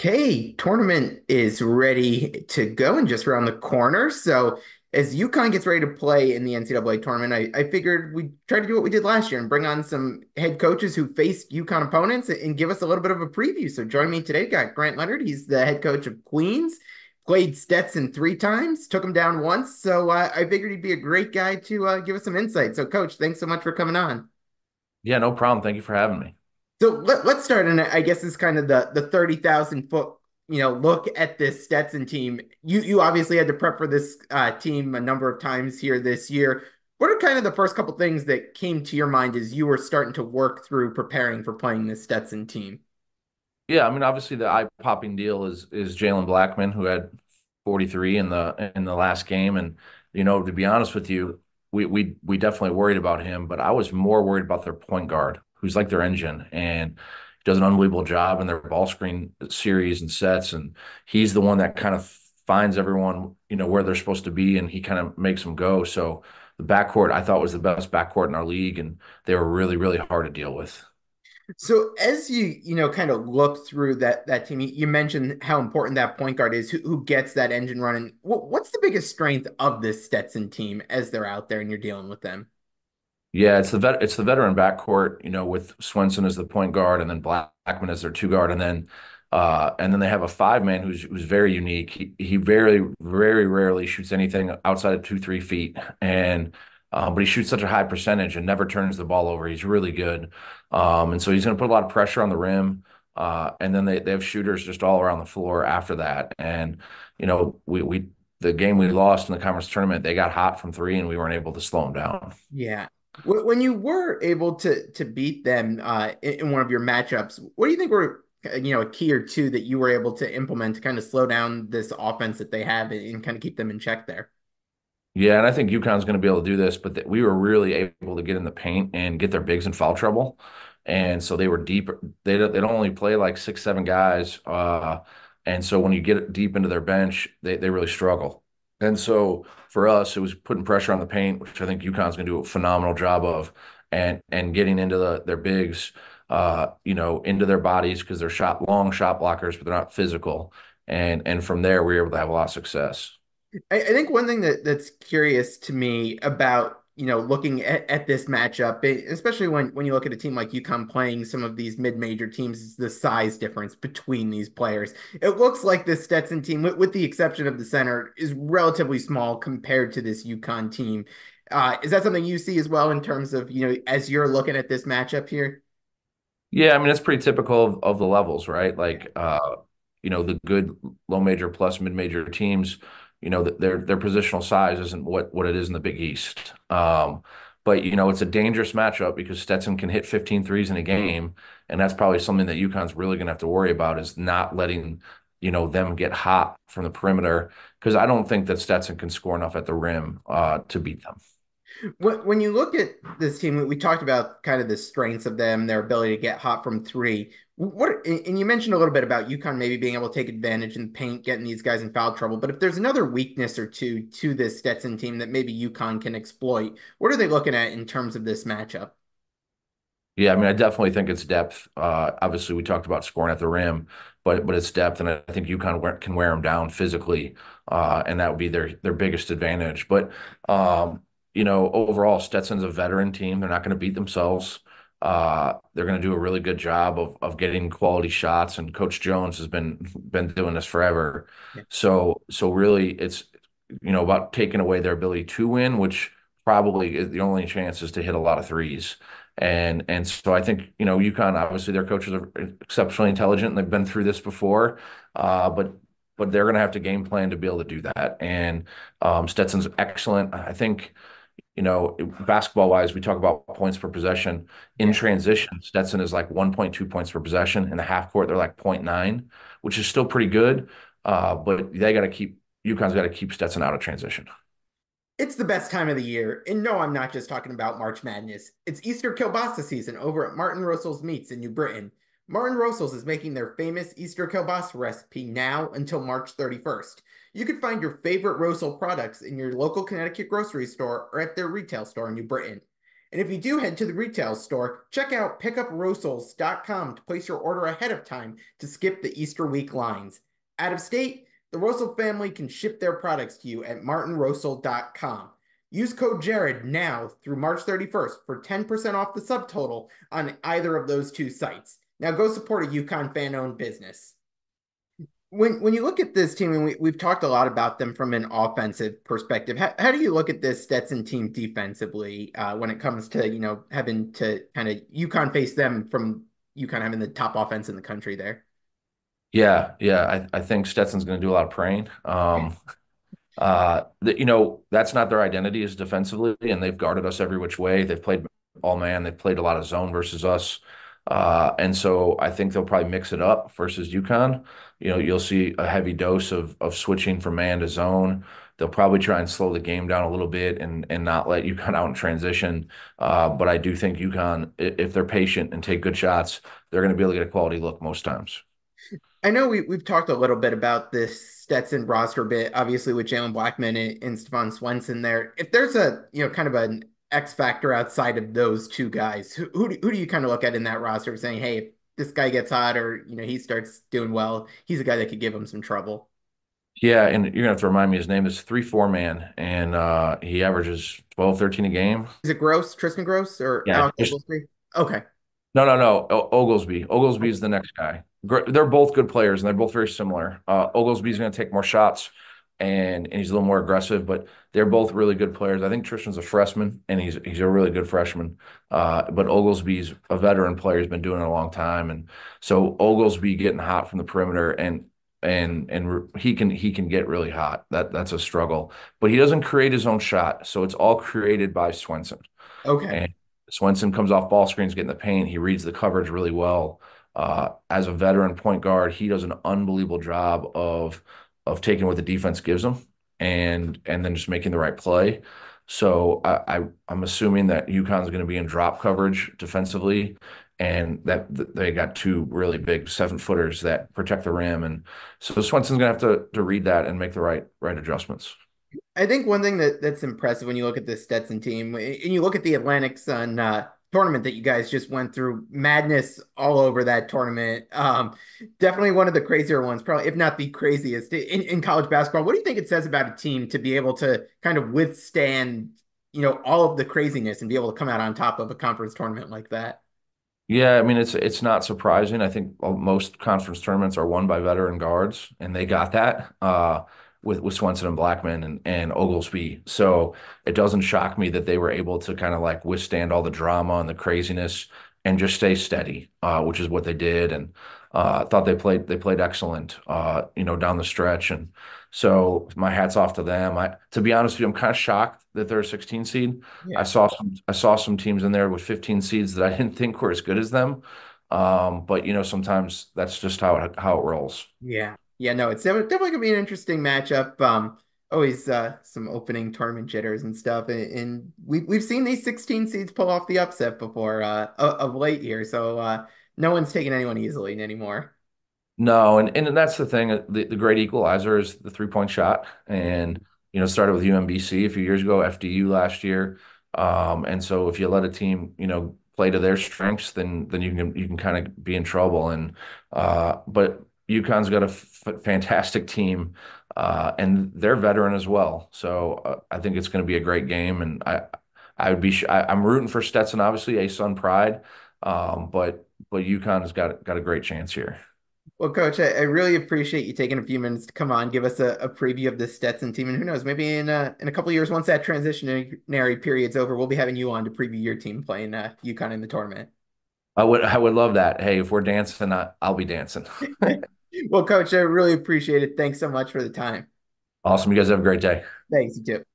Okay, tournament is ready to go and just around the corner. So as UConn gets ready to play in the NCAA tournament, I figured we'd try to do what we did last year and bring on some head coaches who faced UConn opponents and give us a little bit of a preview. So joining me today, got Grant Leonard. He's the head coach of Queens, played Stetson three times, took him down once. So I figured he'd be a great guy to give us some insight. So Coach, thanks so much for coming on. Yeah, no problem. Thank you for having me. So let's start, and I guess it's kind of the 30,000 foot look at this Stetson team. You obviously had to prep for this team a number of times here this year. What are kind of the first couple things that came to your mind as you were starting to work through preparing for playing this Stetson team? Yeah, I mean, obviously the eye-popping deal is Jalen Blackman, who had 43 in the last game, and to be honest with you, we definitely worried about him, but I was more worried about their point guard, who's like their engine, and does an unbelievable job in their ball screen series and sets, and he's the one that kind of finds everyone, where they're supposed to be, and he kind of makes them go. So the backcourt I thought was the best backcourt in our league, and they were really, really hard to deal with. So as you kind of look through that team, you mentioned how important that point guard is, who gets that engine running. What's the biggest strength of this Stetson team as they're out there and you're dealing with them? Yeah, it's the veteran backcourt, with Swenson as the point guard and then Blackman as their two guard, and then they have a five man who's very unique. He very rarely shoots anything outside of 2-3 feet, and but he shoots such a high percentage and never turns the ball over. He's really good, and so he's going to put a lot of pressure on the rim. And then they have shooters just all around the floor after that, and we the game we lost in the conference tournament, they got hot from three, and we weren't able to slow them down. Yeah. When you were able to beat them in one of your matchups, what do you think were a key or two that you were able to implement to kind of slow down this offense that they have and kind of keep them in check there? Yeah, and I think UConn's going to be able to do this, but we were really able to get in the paint and get their bigs in foul trouble, and so they were deep. They don't only play like 6, 7 guys, and so when you get deep into their bench, they really struggle. And so for us, it was putting pressure on the paint, which I think UConn's going to do a phenomenal job of, and getting into their bigs, into their bodies because they're long shot blockers, but they're not physical. And from there, we were able to have a lot of success. I think one thing that's curious to me about looking at this matchup, especially when you look at a team like UConn playing some of these mid-major teams, is the size difference between these players. It looks like this Stetson team, with the exception of the center, is relatively small compared to this UConn team. Is that something you see as well in terms of as you're looking at this matchup here? Yeah, I mean, it's pretty typical of the levels, right? Like, the good low major plus mid major teams, their positional size isn't what it is in the Big East. But it's a dangerous matchup because Stetson can hit 15 threes in a game, and that's probably something that UConn's really going to have to worry about is not letting, them get hot from the perimeter because I don't think that Stetson can score enough at the rim to beat them. When you look at this team, we talked about kind of the strengths of them, their ability to get hot from three. And you mentioned a little bit about UConn maybe being able to take advantage in the paint, getting these guys in foul trouble. But if there's another weakness or two to this Stetson team that maybe UConn can exploit, what are they looking at in terms of this matchup? Yeah, I mean, I definitely think it's depth. Obviously, we talked about scoring at the rim, but it's depth, and I think UConn can wear them down physically, and that would be their biggest advantage. But overall, Stetson's a veteran team. They're not going to beat themselves. They're going to do a really good job of getting quality shots, and Coach Jones has been doing this forever. Yeah. So really, it's about taking away their ability to win, which probably is the only chance is to hit a lot of threes. And so I think, UConn, obviously their coaches are exceptionally intelligent and they've been through this before. But they're going to have to game plan to be able to do that. And Stetson's excellent. I think, basketball wise, we talk about points per possession. In Yeah. transition, Stetson is like 1.2 points per possession. In the half court, they're like 0.9, which is still pretty good. But UConn's got to keep Stetson out of transition. It's the best time of the year. And no, I'm not just talking about March Madness. It's Easter kielbasa season over at Martin Rosel's Meats in New Britain. Martin Rosel's is making their famous Easter kielbasa recipe now until March 31st. You can find your favorite Rosel products in your local Connecticut grocery store or at their retail store in New Britain. And if you do head to the retail store, check out pickuprosals.com to place your order ahead of time to skip the Easter week lines. Out of state, the Rosal family can ship their products to you at martinrosal.com. Use code Jared now through March 31st for 10% off the subtotal on either of those two sites. Now go support a UConn fan-owned business. When you look at this team, and we've talked a lot about them from an offensive perspective, how do you look at this Stetson team defensively when it comes to, having to kind of UConn face them from UConn having the top offense in the country there? Yeah, yeah. I think Stetson's going to do a lot of praying. That's not their identity is defensively, and they've guarded us every which way. They've played all man. They've played a lot of zone versus us. And so I think they'll probably mix it up versus UConn. You'll see a heavy dose of switching from man to zone. They'll probably try and slow the game down a little bit and not let UConn out in transition. But I do think UConn, if they're patient and take good shots, they're going to be able to get a quality look most times. I know we've talked a little bit about this Stetson roster bit, obviously with Jalen Blackman and Stefan Swenson there. If there's a, kind of an X factor outside of those two guys, who do you kind of look at in that roster saying, hey, if this guy gets hot or, he starts doing well, he's a guy that could give him some trouble? Yeah, and you're gonna have to remind me his name is 3-4 man, and he averages 12, 13 a game. Is it Gross, Tristan Gross or Yeah, Alex Oglesby? Okay. no, no, no. Oglesby. Oglesby is the next guy. They're both good players, and they're both very similar. Oglesby's going to take more shots, and he's a little more aggressive, but they're both really good players. I think Tristan's a freshman, and he's a really good freshman. But Oglesby's a veteran player. He's been doing it a long time, and so Oglesby getting hot from the perimeter, and he can get really hot. That's a struggle, but he doesn't create his own shot, so it's all created by Swenson. Okay. And Swenson comes off ball screens, getting the paint. He reads the coverage really well. As a veteran point guard, he does an unbelievable job of taking what the defense gives him and then just making the right play. So I'm assuming that UConn's going to be in drop coverage defensively, and that they got two really big 7-footers that protect the rim, and so Swenson's going to have to read that and make the right adjustments. I think one thing that's impressive when you look at this Stetson team and you look at the Atlantic Sun tournament that you guys just went through, madness all over that tournament. Definitely one of the crazier ones, probably if not the craziest in college basketball. What do you think it says about a team to be able to kind of withstand, all of the craziness and be able to come out on top of a conference tournament like that? Yeah, I mean it's not surprising. I think most conference tournaments are won by veteran guards, and they got that with Swenson and Blackman and Oglesby. So it doesn't shock me that they were able to kind of like withstand all the drama and the craziness and just stay steady, which is what they did. And I thought they played excellent, down the stretch. And so my hat's off to them. To be honest with you, I'm kind of shocked that they're a 16 seed. I Yeah. saw some teams in there with 15 seeds that I didn't think were as good as them. But sometimes that's just how it rolls. Yeah. Yeah, no, it's definitely gonna be an interesting matchup. Always some opening tournament jitters and stuff. And we've seen these 16 seeds pull off the upset before of late here. So no one's taking anyone easily anymore. No, and that's the thing. The great equalizer is the 3-point shot, and started with UMBC a few years ago, FDU last year, and so if you let a team play to their strengths, then you can kind of be in trouble. And but UConn's got a fantastic team, and they're veteran as well. So I think it's going to be a great game, and I'm rooting for Stetson, obviously, a Sun pride, but UConn has got a great chance here. Well, Coach, I really appreciate you taking a few minutes to come on, give us a preview of the Stetson team, and who knows, maybe in a couple of years, once that transitionary period's over, we'll be having you on to preview your team playing UConn in the tournament. I would love that. Hey, if we're dancing, I'll be dancing. Well, Coach, I really appreciate it. Thanks so much for the time. Awesome. You guys have a great day. Thanks, you too.